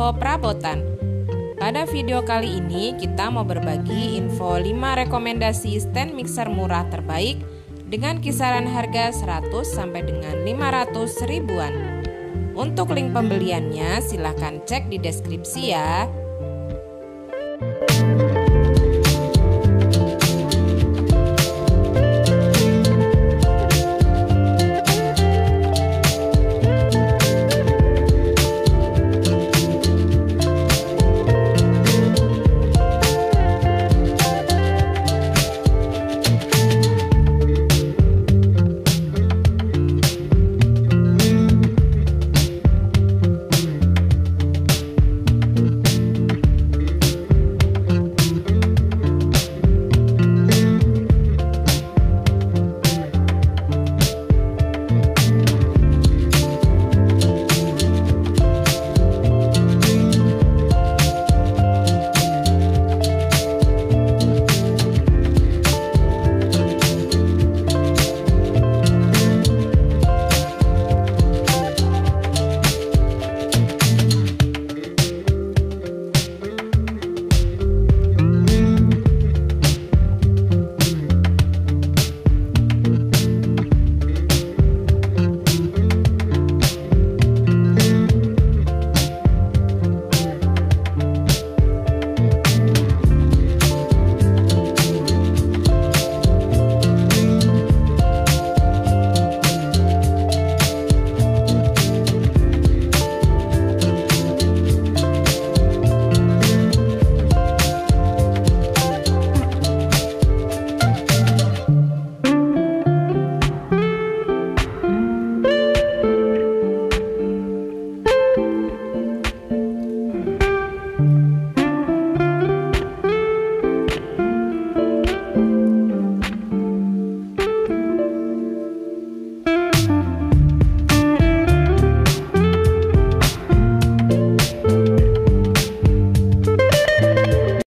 info perabotan. Pada video kali ini kita mau berbagi info 5 rekomendasi stand mixer murah terbaik dengan kisaran harga 100 sampai dengan 500 ribuan. Untuk link pembeliannya silahkan cek di deskripsi ya.